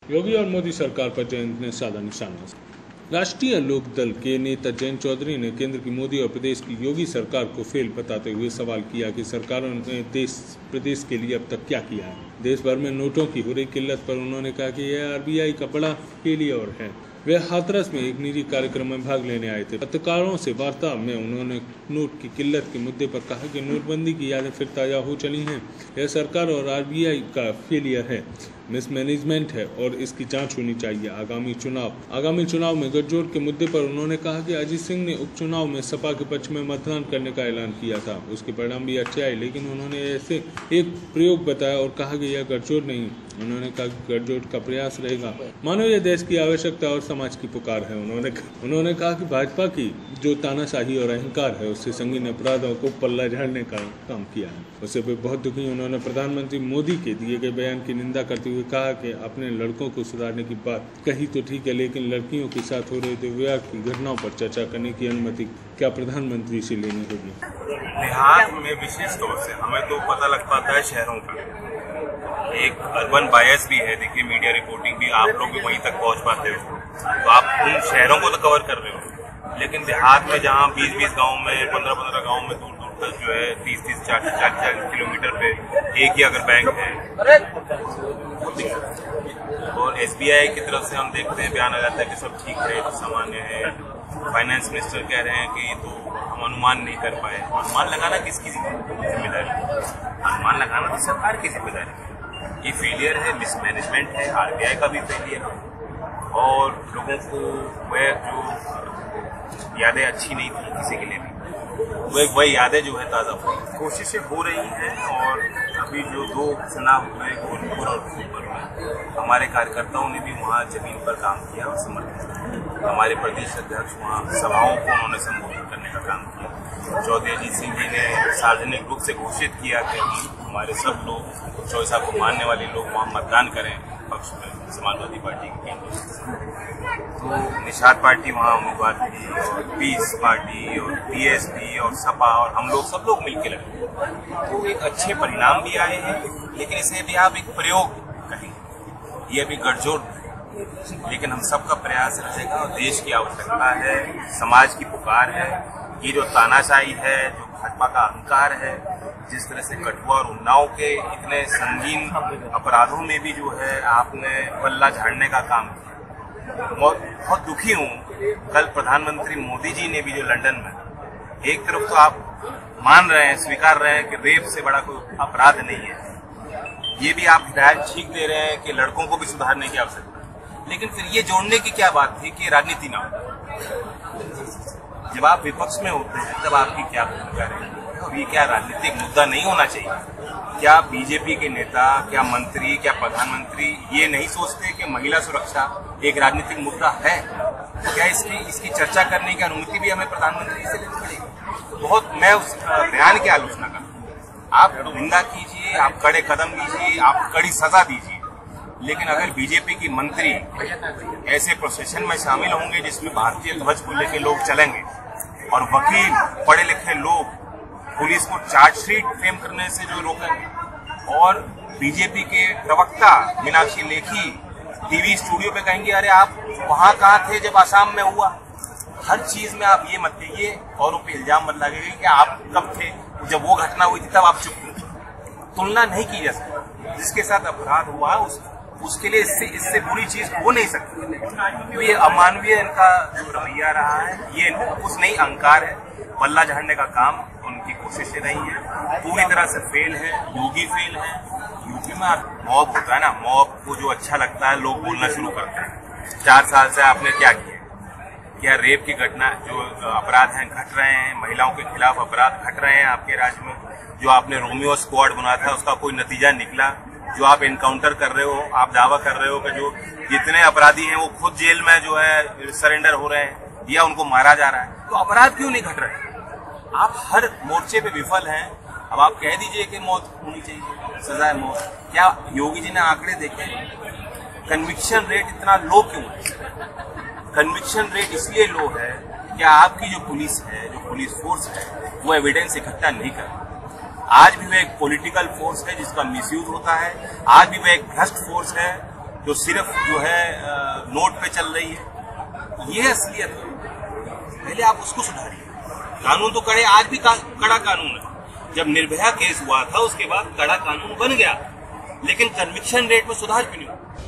योगी और मोदी सरकार पर जयंत ने साधा निशाना। राष्ट्रीय लोकदल के नेता जयंत चौधरी ने केंद्र की मोदी और प्रदेश की योगी सरकार को फेल बताते हुए सवाल किया कि सरकारों ने प्रदेश के लिए अब तक क्या किया है। देश भर में नोटों की हो रही किल्लत पर उन्होंने कहा कि यह आरबीआई का बड़ा फेलियर है। वे हाथरस में एक निजी कार्यक्रम में भाग लेने आए थे। पत्रकारों से वार्ता में उन्होंने नोट की किल्लत के मुद्दे पर कहा कि नोटबंदी की यादें फिर ताजा हो चली हैं। यह सरकार और आरबीआई का फेलियर है, मिसमैनेजमेंट है और इसकी जांच होनी चाहिए। आगामी चुनाव में गठजोड़ के मुद्दे पर उन्होंने कहा कि अजीत सिंह ने उपचुनाव में सपा के पक्ष में मतदान करने का ऐलान किया था। उसके परिणाम भी अच्छे आए, लेकिन उन्होंने ऐसे एक प्रयोग बताया और कहा कि यह गठजोड़ नहीं। उन्होंने कहा कि गठजोड़ का प्रयास रहेगा, मानो यह देश की आवश्यकता और समाज की पुकार है। उन्होंने कहा कि भाजपा की जो तानाशाही और अहंकार है उससे संगीन अपराधों को पल्ला झाड़ने का काम किया है। उससे वे बहुत दुखी। उन्होंने प्रधानमंत्री मोदी के दिए गए बयान की निंदा करते हुए कहा कि अपने लड़कों को सुधारने की बात कही तो ठीक है, लेकिन लड़कियों के साथ हो रहे दुर्व्यवहार की घटनाओं पर चर्चा करने की अनुमति क्या प्रधानमंत्री से लेनी होगी। देहात में विशेष तौर से हमें तो पता लग पाता है शहरों का, एक अर्बन बायस भी है। देखिए मीडिया रिपोर्टिंग भी, आप लोग भी वहीं तक पहुंच पाते हो, तो आप उन शहरों को तो कवर कर रहे हो, लेकिन देहात में जहां 20-20 गांव में, 15-15 गांव में दूर दूर तक जो है 30-30, 40-40 किलोमीटर पे एक ही अगर बैंक है, बहुत दिक्कत है। और एसबीआई की तरफ से हम देखते हैं बयान आ जाता है कि सब ठीक है, तो सामान्य है। फाइनेंस मिनिस्टर कह रहे हैं कि तो हम अनुमान नहीं कर पाए। अनुमान लगाना किसकी जिम्मेदारी है? अनुमान लगाना तो सरकार की जिम्मेदारी है। ये फेलियर है, मिसमैनेजमेंट है, आरबीआई का भी फेलियर है। और लोगों को वह जो यादें अच्छी नहीं थी किसी के लिए भी, वही यादें जो है ताज़ा हुई। कोशिशें हो रही हैं और अभी जो 2 चुनाव हुए गोरखपुर और भोजपुर में, हमारे कार्यकर्ताओं ने भी वहाँ जमीन पर काम किया और समर्थन किया। हमारे प्रदेश अध्यक्ष वहाँ सभाओं को उन्होंने संबोधित करने का काम किया। चौधरी अजीत सिंह जी ने सार्वजनिक रूप से घोषित किया कि हमारे सब लोग, चॉइसा को मानने वाले लोग वहाँ मतदान करें पक्ष में, समाजवादी पार्टी के केंद्र। तो निषाद पार्टी वहाँ उम्मीदवार थी और पीस पार्टी और पीएसपी और सपा और हम लोग सब लोग मिलकर लड़े, तो एक अच्छे परिणाम भी आए हैं। लेकिन इसे भी आप एक प्रयोग कहेंगे, ये अभी गठजोड़ है, लेकिन हम सबका प्रयास रहेगा और देश की आवश्यकता है, समाज की पुकार है। ये जो तानाशाही है, जो भाजपा का अहंकार है, जिस तरह से कठुआ और उन्नाव के इतने संगीन अपराधों में भी जो है आपने पल्ला झाड़ने का काम किया, बहुत दुखी हूँ। कल प्रधानमंत्री मोदी जी ने भी जो लंदन में, एक तरफ तो आप मान रहे हैं, स्वीकार रहे हैं कि रेप से बड़ा कोई अपराध नहीं है, ये भी आप हिदायत ठीक दे रहे हैं कि लड़कों को भी सुधारने की आवश्यकता है, लेकिन फिर ये जोड़ने की क्या बात थी कि राजनीति ना हो। जब आप विपक्ष में होते हैं तब आपकी क्या भूमिका रहेगी? और ये क्या राजनीतिक मुद्दा नहीं होना चाहिए? क्या बीजेपी के नेता, क्या मंत्री, क्या प्रधानमंत्री ये नहीं सोचते कि महिला सुरक्षा एक राजनीतिक मुद्दा है? तो क्या इसकी चर्चा करने की अनुमति भी हमें प्रधानमंत्री से लेनी पड़ेगी? बहुत मैं उस बयान की आलोचना करता हूँ। आप निंदा कीजिए, आप कड़े कदम लीजिए, आप कड़ी सजा दीजिए, लेकिन अगर बीजेपी की मंत्री ऐसे प्रोसेशन में शामिल होंगे जिसमें भारतीय ध्वज को लेकर लोग चलेंगे और वकील, पढ़े लिखे लोग पुलिस को चार्जशीट फ्रेम करने से जो रोकेंगे, और बीजेपी के प्रवक्ता मीनाक्षी लेखी टीवी स्टूडियो पे कहेंगे अरे आप वहां कहाँ थे जब आसाम में हुआ। हर चीज में आप ये मत कहिए, औरों पे इल्जाम मत लगाइए कि आप कब थे, जब वो घटना हुई थी तब आप चुप थे। तुलना नहीं की जा सकती। जिसके साथ अपराध हुआ उसके लिए इससे बुरी चीज हो नहीं सकती। ये अमानवीय इनका जो रवैया रहा है, ये कुछ नहीं, अहंकार है, पल्ला झाड़ने का काम उनकी कोशिशें रही है, पूरी तरह से फेल है। योगी फेल है। यूपी में मॉब होता है ना, मॉब को जो अच्छा लगता है लोग बोलना शुरू करते हैं 4 साल से आपने क्या किया? क्या रेप की घटना, जो अपराध हैं घट रहे हैं, महिलाओं के खिलाफ अपराध घट रहे हैं आपके राज्य में? जो आपने रोमियो स्क्वाड बनाया था उसका कोई नतीजा निकला? जो आप एनकाउंटर कर रहे हो, आप दावा कर रहे हो कि जो जितने अपराधी हैं वो खुद जेल में जो है सरेंडर हो रहे हैं या उनको मारा जा रहा है, तो अपराध क्यों नहीं घट रहे? आप हर मोर्चे पे विफल हैं। अब आप कह दीजिए कि मौत होनी चाहिए, सजा है मौत। क्या योगी जी ने आंकड़े देखे? कन्विक्शन रेट इतना लो क्यों है? कन्विक्शन रेट इसलिए लो है कि आपकी जो पुलिस है, जो पुलिस फोर्स है, वो एविडेंस इकट्ठा नहीं कर रही। आज भी वह एक पॉलिटिकल फोर्स है जिसका मिसयूज होता है। आज भी वह एक भ्रष्ट फोर्स है जो सिर्फ जो है नोट पे चल रही है। ये असलियत है, पहले आप उसको सुधारिए। कानून तो कड़े, आज भी कड़ा कानून है। जब निर्भया केस हुआ था उसके बाद कड़ा कानून बन गया, लेकिन कन्विक्शन रेट में सुधार क्यों नहीं हुआ?